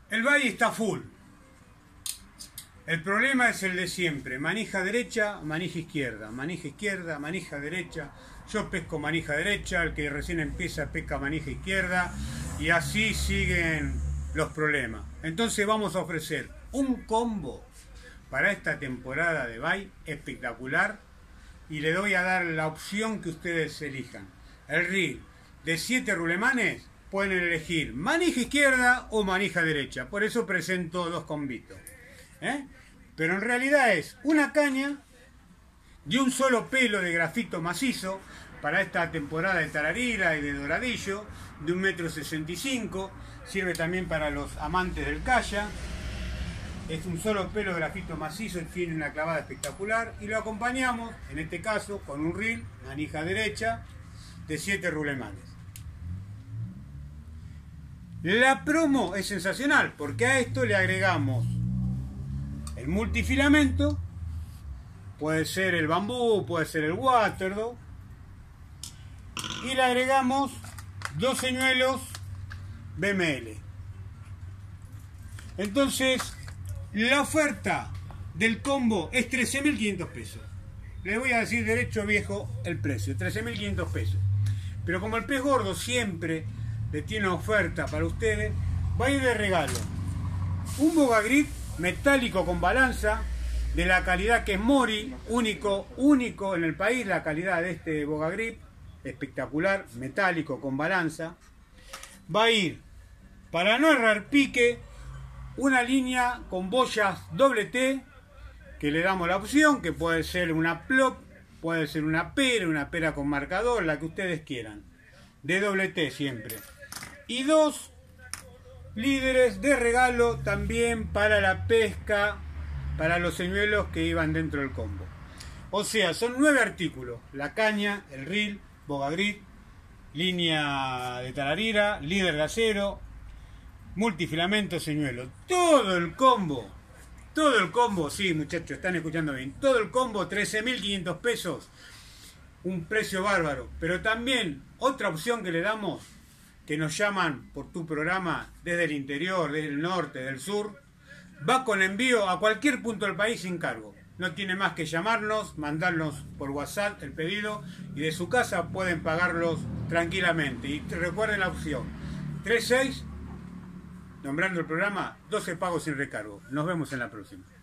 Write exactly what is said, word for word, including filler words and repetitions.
El valle está full. El problema es el de siempre. Manija derecha, manija izquierda. Manija izquierda, manija derecha. Yo pesco manija derecha, el que recién empieza pesca manija izquierda. Y así siguen los problemas. Entonces vamos a ofrecer un combo para esta temporada de bay espectacular. Y le doy a dar la opción que ustedes elijan. El reel de siete rulemanes. Pueden elegir manija izquierda o manija derecha. Por eso presento dos combitos. ¿Eh? Pero en realidad es una caña de un solo pelo de grafito macizo para esta temporada de tararira y de doradillo, de un metro sesenta y cinco. Sirve también para los amantes del calla. Es un solo pelo de grafito macizo y tiene una clavada espectacular. Y lo acompañamos, en este caso, con un reel, manija derecha, de siete rulemanes. La promo es sensacional porque a esto le agregamos el multifilamento, puede ser el bambú, puede ser el waterdo, y le agregamos dos señuelos B M L. Entonces la oferta del combo es trece mil quinientos pesos. Les voy a decir derecho viejo el precio, trece mil quinientos pesos. Pero como el pez gordo siempre le tiene oferta para ustedes, va a ir de regalo un Boga Grip metálico con balanza de la calidad que es Mori, único, único en el país, la calidad de este Boga Grip, espectacular, metálico con balanza. Va a ir, para no errar pique, una línea con boyas doble T, que le damos la opción, que puede ser una plop, puede ser una pera, una pera con marcador, la que ustedes quieran, de doble T siempre. Y dos líderes de regalo también para la pesca, para los señuelos que iban dentro del combo. O sea, son nueve artículos: la caña, el reel, Boga Grip, línea de tararira, líder de acero, multifilamento, señuelo. Todo el combo, todo el combo, sí muchachos, están escuchando bien, todo el combo, trece mil quinientos pesos, un precio bárbaro. Pero también otra opción que le damos, que nos llaman por tu programa desde el interior, desde el norte, del sur, va con envío a cualquier punto del país sin cargo. No tiene más que llamarnos, mandarnos por WhatsApp el pedido y de su casa pueden pagarlos tranquilamente. Y recuerden la opción tres seis, nombrando el programa, doce pagos sin recargo. Nos vemos en la próxima.